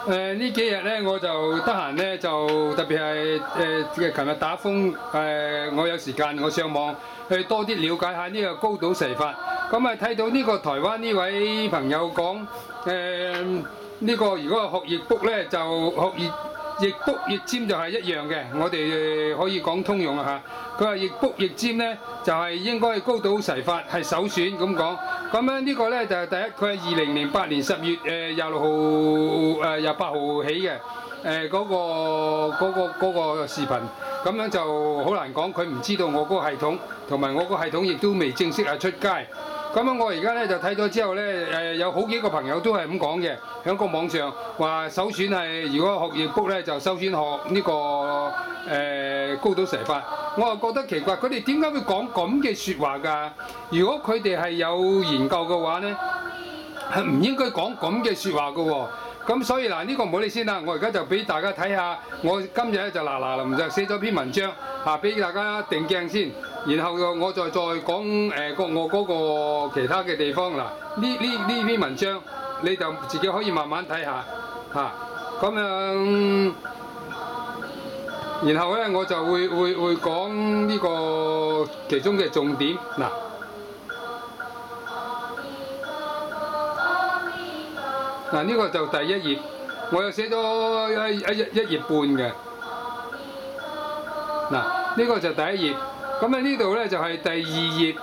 呢幾日咧，我就得閒咧，就特別係琴日打風我有時間，我上網去多啲了解下呢個高島筮法。咁啊睇到呢個台灣呢位朋友講呢個如果係學易卜咧，就學易卜易占就係一樣嘅，我哋可以講通用啊嚇。佢話易卜易占咧就係應該係高島筮法係首選咁講。咁樣呢個咧就係第一，佢係2008年10月26號28號起嘅嗰個視頻，咁樣就好難講，佢唔知道我嗰個系統，同埋我個系統亦都未正式出街。咁樣我而家咧就睇咗之後咧，有好幾個朋友都係咁講嘅，喺個網上話首選係如果學易卜咧就首選學呢個高島筮法。我又覺得奇怪，佢哋點解會講咁嘅説話㗎？如果佢哋係有研究嘅話咧，係唔應該講咁嘅説話嘅喎。咁所以嗱，呢個唔好理先啦，我而家就俾大家睇下，我今日咧就臨就寫咗篇文章嚇，俾大家定鏡先，然後我再講我嗰個其他嘅地方嗱，呢篇文章你就自己可以慢慢睇下嚇，咁樣，然後咧我就會講呢個其中嘅重點嗱。嗱，呢個就第一頁，我又寫咗一頁半嘅。嗱，呢個就第一頁，咁喺呢度咧就係第二頁。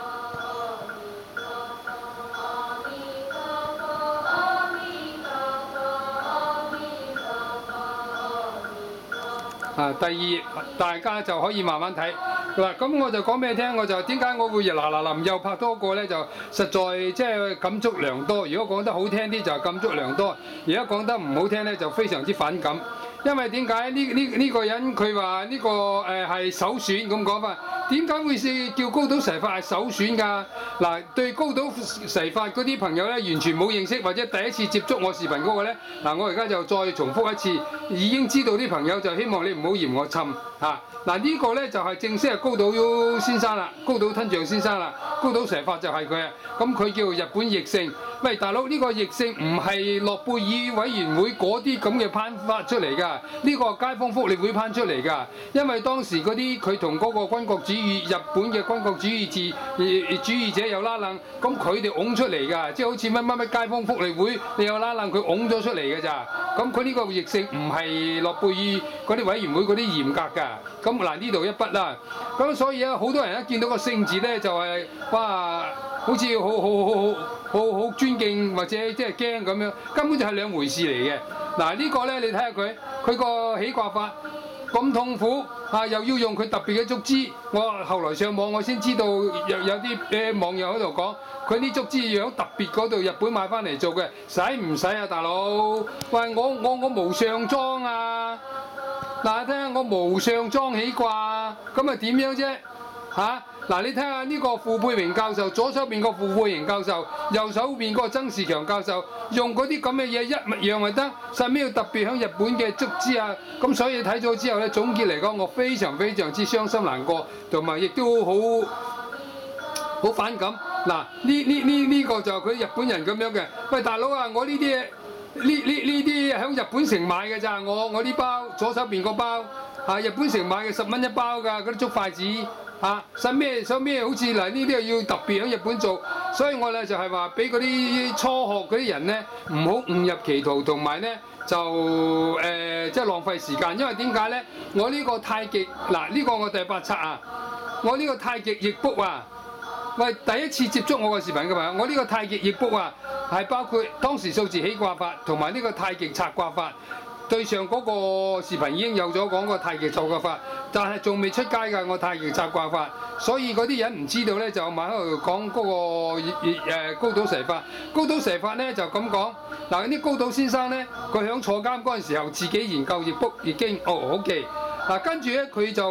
第二頁大家就可以慢慢睇。嗱，咁我就講俾你聽，我就點解我會臨又拍多個咧，就實在即係感觸良多。如果講得好聽啲就感觸良多，而家講得唔好聽咧就非常之反感。因為點解呢個人佢話呢個係首選咁講法？點解會叫高島筮法係首選㗎？嗱，對高島筮法嗰啲朋友咧完全冇認識，或者第一次接觸我視頻嗰個咧，嗱，我而家就再重複一次，已經知道啲朋友就希望你唔好嫌我沉嚇。嗱，呢個咧就係正式係高島先生啦，高島吞象先生啦，高島筮法就係佢啊。咁佢叫日本譯聖。喂，大佬，呢個譯聖唔係諾貝爾委員會嗰啲咁嘅頒發出嚟㗎，呢個街坊福利會頒出嚟㗎。因為當時嗰啲佢同嗰個軍國主義日本嘅軍國主義者有拉楞，咁佢哋拱出嚟㗎，即係好似乜街坊福利會，你有拉楞佢拱咗出嚟㗎咋。咁佢呢個譯聖唔係諾貝爾嗰啲委員會嗰啲嚴格㗎。咁嗱，呢度一筆啦。咁所以咧，好多人一見到個聖字咧，就係哇，好似好尊敬或者即係驚咁樣，根本就係兩回事嚟嘅。嗱，呢個咧你睇下佢個起卦法咁痛苦啊，又要用佢特別嘅竹枝。我後來上網我先知道有啲網友喺度講，佢啲竹枝樣特別嗰度日本買翻嚟做嘅，使唔使啊大佬？喂，我無上裝啊！嗱，聽下我無上裝起卦，咁啊點樣啫？嚇！嗱，你睇下呢個傅佩榮教授，左手邊個傅佩榮教授，右手邊個曾仕強教授，用嗰啲咁嘅嘢一樣咪得，使咩要特別響日本嘅竹枝啊？咁所以睇咗之後咧，總結嚟講，我非常之傷心難過，同埋亦都好反感。嗱，呢個就佢日本人咁樣嘅。喂，大佬啊，我呢啲喺日本城買嘅咋？我呢包左手邊個包啊，日本城買嘅10蚊一包㗎，嗰啲竹筷子。使咩好似嗱呢啲要特別喺日本做，所以我咧就係話俾嗰啲初學嗰啲人咧唔好誤入歧途，同埋咧就即係浪費時間，因為點解咧？我呢個太極嗱呢個我第8冊啊，我呢個太極易卜啊，喂，第一次接觸我個視頻嘅朋友，我呢個太極易卜啊係包括當時數字起卦法同埋呢個太極拆卦法。對上嗰個視頻已經有咗講個太極拆卦法，但係仲未出街㗎我太極拆卦法，所以嗰啲人唔知道咧，就咪喺度講嗰個高島筮法。高島筮法咧就咁講，嗱啲高島先生咧，佢響坐監嗰陣時候自己研究易卜易經，好記。嗱跟住咧佢就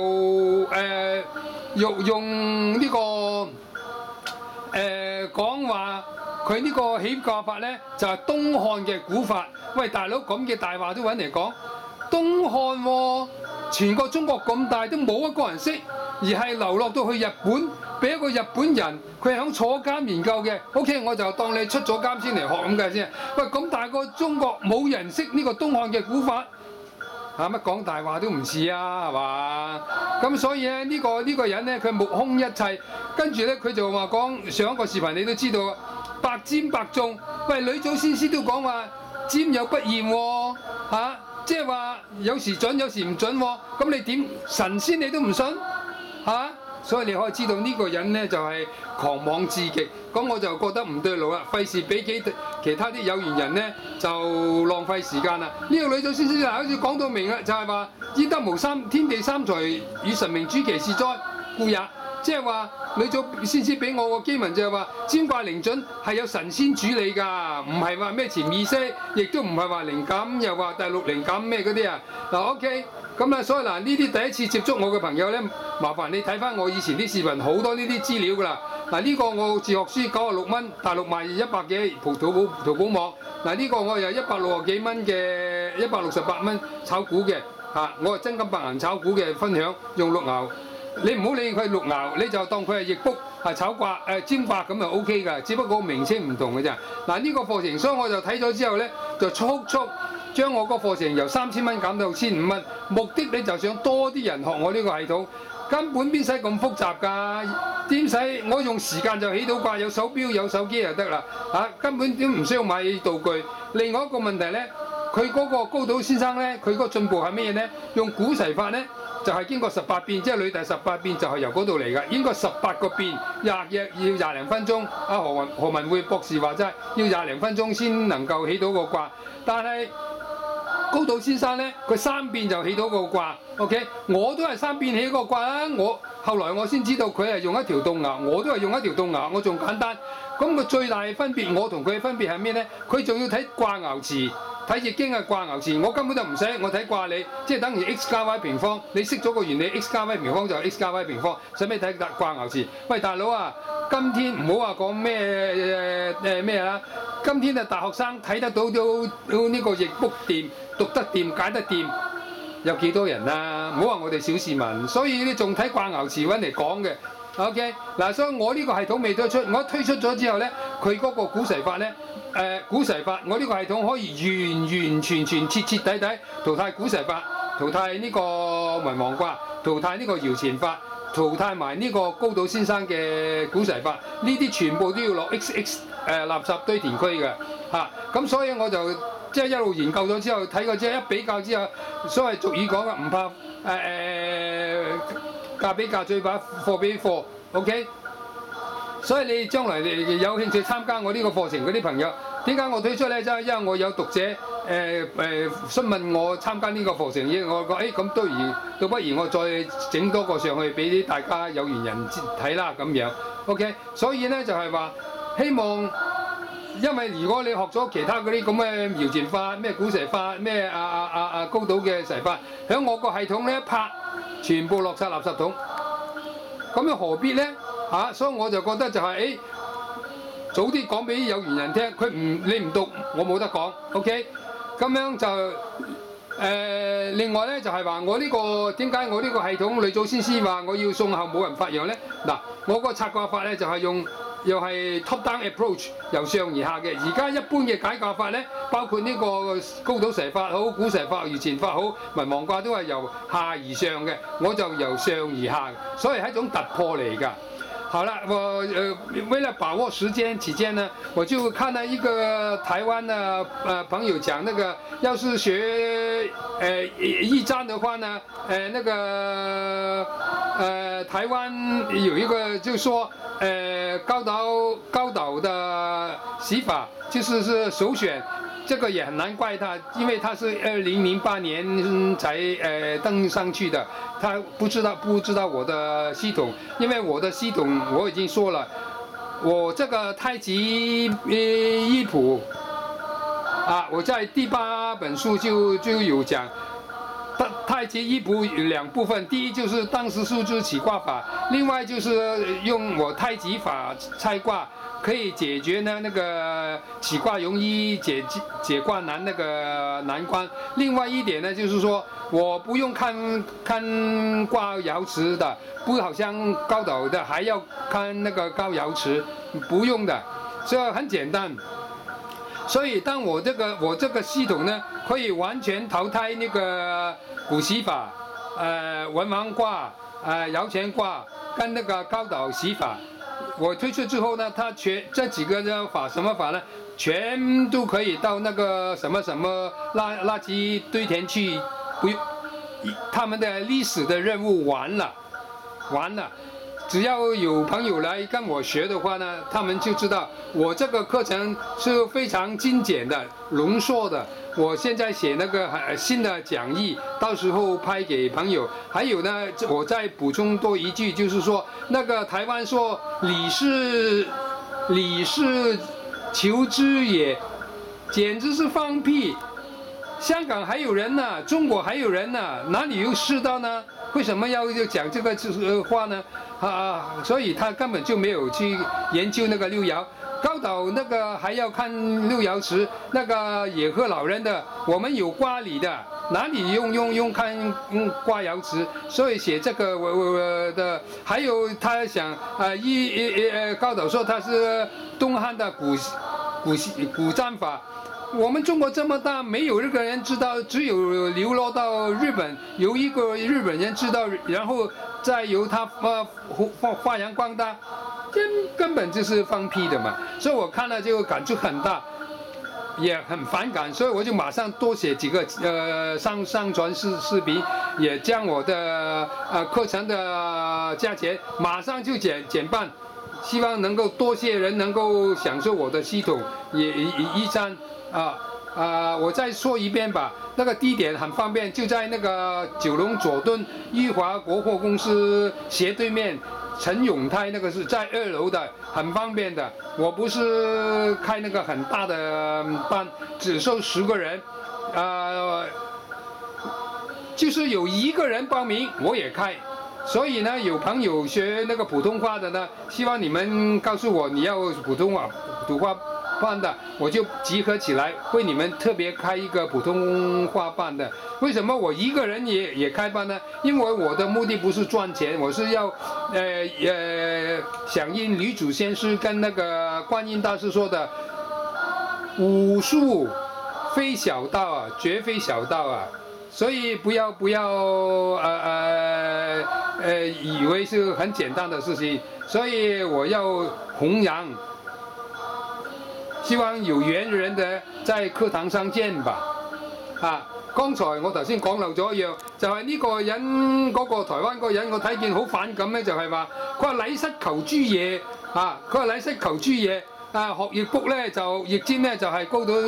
用呢個講話。佢呢個起卦法咧就係東漢嘅古法。喂，大佬咁嘅大話都揾嚟講，東漢喎，全個中國咁大都冇一個人識，而係流落到去日本， 俾一個日本人，佢係響坐監研究嘅 ，OK， 我就當你出咗監先嚟學咁計先。喂，咁大個中國冇人識呢個東漢嘅古法，乜講大話都唔似啊，係嘛？咁所以咧呢個人咧，佢目空一切，跟住咧佢就話講上一個視頻你都知道，百占百中。喂，呂祖先師都講話占有不驗喎，即係話有時準有時唔準喎。咁你點神仙你都唔信所以你可以知道呢個人咧就係狂妄至極，咁我就覺得唔對路啦，費事俾其他啲有緣人咧就浪費時間啦。呢個呂祖先師嗱，好似講到明啦，就係話焉得無三天地三才與神明主其事哉故也，即係話呂祖先師俾我個基文就係話占卦靈準係有神仙主理㗎，唔係話咩潛意識，亦都唔係話靈感，又話第六靈感咩嗰啲啊。嗱 OK。咁啊，所以嗱，呢啲第一次接觸我嘅朋友咧，麻煩你睇翻我以前啲視頻，好多呢啲資料㗎啦。嗱，呢個我自學書96蚊，大陸賣100幾，淘寶網。嗱，呢個我又160幾蚊嘅168蚊炒股嘅，我係真金白銀炒股嘅分享，用綠牛。你唔好理佢綠牛，你就當佢係易卜炒卦占卦咁就 OK 㗎，只不過名稱唔同嘅啫。嗱，呢個課程，所以我就睇咗之後咧，就速將我個課程由3000蚊減到1500蚊，目的你就想多啲人學我呢個系統，根本邊使咁複雜㗎？點使我用時間就起到卦，有手錶有手機就得啦，根本都唔需要買道具。另外一個問題咧，佢嗰個高島先生咧，佢嗰個進步係咩嘢咧？用古筮法咧，就係經過18變，即係呂第18變就係由嗰度嚟㗎，應該18個變，要廿零分鐘。何文匯博士話齋，要廿零分鐘先能夠起到個卦，但係高島先生咧，佢3變就起到個卦 ，OK？ 我都係3變起個卦啦。後來我先知道佢係用一條動爻，我都係用一條動爻，我仲簡單。咁佢最大嘅分別，我同佢嘅分別係咩咧？佢仲要睇卦爻辭，睇易經嘅卦爻辭，我根本就唔使，我睇卦理，即係等於 x 加 y 平方。你識咗個原理 ，x 加 y 平方就係 x 加 y 平方，使咩睇卦爻辭？喂，大佬啊，今天唔好話講咩啦，今天嘅大學生睇得到呢個易卜掂。讀得掂解得掂，有幾多人啊？唔好話我哋小市民，所以你仲睇卦爻辭揾嚟講嘅。OK， 嗱，所以我呢個系統未推出，我推出咗之後咧，佢嗰個古筮法咧，古筮法，我呢個系統可以完全徹底淘汰古筮法，淘汰呢個文王卦，淘汰呢個搖錢法，淘汰埋呢個高島先生嘅古筮法，呢啲全部都要落 XX 垃圾堆填區嘅咁所以我就。即係一路研究咗之後，睇過之後一比較之後，所謂俗語講嘅唔怕價比價，最怕貨比貨 ，OK？ 所以你將來你有興趣參加我呢個課程嗰啲朋友，點解我推出咧？因為我有讀者詢問我參加呢個課程，我講咁倒不如我再整多個上去俾大家有緣人睇啦咁樣 ，OK？ 所以咧就係話希望。因為如果你學咗其他嗰啲咁嘅搖錢法、咩古筮法、咩高島嘅筮法，喺我個系統咧一拍，全部落晒垃圾桶。咁又何必咧？所以我就覺得就係、早啲講俾有緣人聽，你唔讀，我冇得講 ，OK？ 咁樣就另外咧就係話我呢個點解我呢個系統呂祖先師話我要送後冇人發揚咧？嗱，我個拆卦法咧就係用。又係 top down approach， 由上而下嘅。而家一般嘅解卦法咧，包括呢個高島筮法好、古筮法、搖錢法好、文王卦都係由下而上嘅，我就由上而下，所以係一種突破嚟㗎。好了，我為了把握時間期間呢，我就看了一個台灣的朋友講，那個要是學易占的話呢，那個台灣有一個就說高島的洗法就是首選。這個也很難怪他，因為他是2008年才登上去的，他不知道我的系統，因為我的系統我已經說了，我這個太極易譜我在第8本書就有講， 太极一部两部分，第一就是当时数字起卦法，另外就是用我太极法拆卦，可以解决呢那个起卦容易解卦难那个难关。另外一点呢，就是说我不用看卦爻辞的，不好像高导的还要看那个高爻辞，不用的，所以很简单。所以当我这个系统呢，可以完全淘汰那个古习法，文王卦，爻乾卦跟那个高导习法，我推出之后呢，它这几个的法什么法呢，全都可以到那个什么垃圾堆填去，不用，他们的历史的任务完了。只要有朋友来跟我学的话呢，他们就知道我这个课程是非常精简的、浓缩的。我现在写那个新的讲义，到时候拍给朋友。还有呢，我再补充多一句，就是说那个台湾说理是求知也，简直是放屁。香港还有人呢，中国还有人呢，哪里有世道呢？为什么要讲这个话呢？所以他根本就没有去研究那个六爻。高导那个还要看六爻辞，那个野鹤老人的，我们有卦理的，哪里用看卦爻辞？所以写这个的，还有他想高导说他是东汉的古战法。我们中国这么大，没有一个人知道，只有流落到日本，由一个日本人知道，然后再由他发扬光大，根本就是放屁的嘛。所以我看了就感触很大，也很反感，所以我就马上多写几个上传视频，也将我的课程的价钱马上就减半，希望能够多些人能够享受我的系统，也一战。我再说一遍吧，那个地点很方便，就在那个九龙佐敦裕华国货公司斜对面，陈永泰那个是在2楼的，很方便的。我不是开那个很大的班，只收10个人，就是有1个人报名我也开。所以呢，有朋友学那个普通话的呢，希望你们告诉我你要普通话班的，我就集合起来为你们特别开一个普通话班的。为什么我1个人也开班呢？因为我的目的不是赚钱，我是要响应吕祖先师跟那个观音大师说的，武术非小道啊，绝非小道啊。所以不要以为是很简单的事情，所以我要弘扬。希望有緣人嘅在課堂上見吧。剛才我頭先講漏咗一樣，就係呢個人嗰個台灣嗰個人，我睇見好反感咧，就係話佢話禮失求諸野佢話禮失求諸野學易卜咧就易占咧就係高到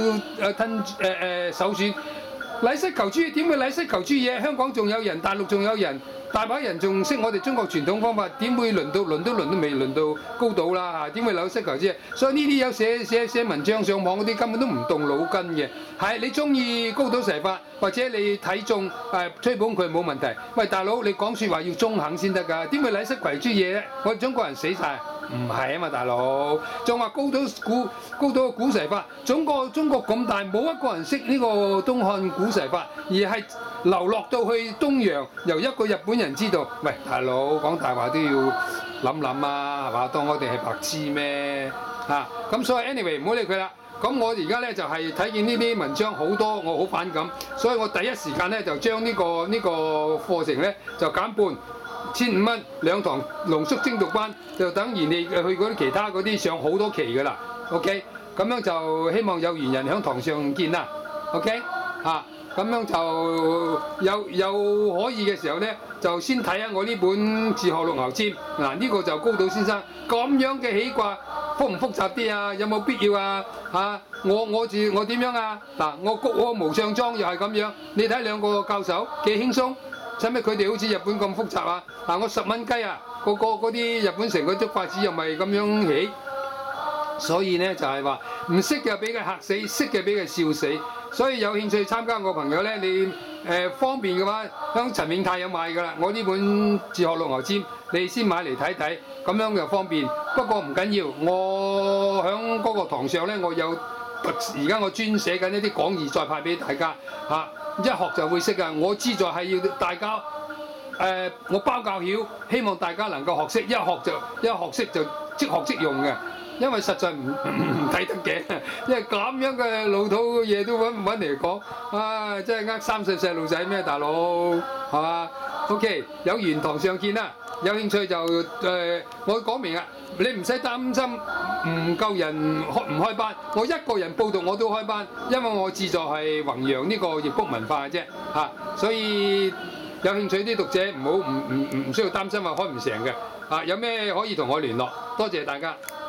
首選。禮失求諸野點會禮失求諸野？香港仲有人，大陸仲有人。大把人仲識我哋中國傳統方法，點會輪都未輪到高島啦點會禮失求諸野？所以呢啲有寫文章上網嗰啲根本都唔動腦筋嘅。係你中意高島射法，或者你睇中吹捧佢冇問題。喂，大佬你講説話要中肯先得㗎，點會禮失求諸野咧？我哋中國人死晒。唔係啊嘛，大佬，仲話高島古蛇法，中國咁大，冇一個人識呢個東漢古蛇法，而係流落到去東洋，由一個日本人知道。喂，大佬講大話都要諗諗啊，係嘛？當我哋係白痴咩？咁所以 anyway 唔好理佢啦。咁我而家咧就係睇見呢啲文章好多，我好反感，所以我第一時間咧就將呢個課程咧就減半。1500蚊2堂濃縮精讀班，就等於你去嗰啲其他嗰啲上好多期㗎啦。OK， 咁樣就希望有緣人喺堂上見啦。OK，咁樣就有可以嘅時候咧，就先睇下我呢本《自學六牛占》嗱，呢個就高島先生咁樣嘅起卦，複唔複雜啲啊？有冇必要啊？我點樣啊？嗱，我無上裝又係咁樣，你睇兩個教授幾輕鬆。使乜佢哋好似日本咁複雜啊？我10蚊雞啊，嗰啲日本成個竹筷子又咪咁樣起，所以咧就係話唔識嘅俾佢嚇死，識嘅俾佢笑死。 所以有興趣參加我朋友咧，你方便嘅話，響陳永泰有賣㗎啦。我呢本《自學六牛籤》，你先買嚟睇睇，咁樣就方便。不過唔緊要，我響嗰個堂上咧，我有而家我專寫緊一啲講義再派俾大家嚇，一學就會識㗎。我資助係要大家我包教曉，希望大家能夠學識，一學識就即學即用嘅。因為實在唔睇得嘅，因為咁樣嘅老土嘅嘢都揾嚟講，啊，真係呃30細路仔咩大佬，係嘛 ？OK， 有緣堂上見啦，有興趣就我講明啦，你唔使擔心唔夠人唔開班，我一個人報讀我都開班，因為我自助係弘揚呢個粵曲文化嘅啫，嚇，所以有興趣啲讀者唔需要擔心話開唔成嘅，有咩可以同我聯絡，多謝大家。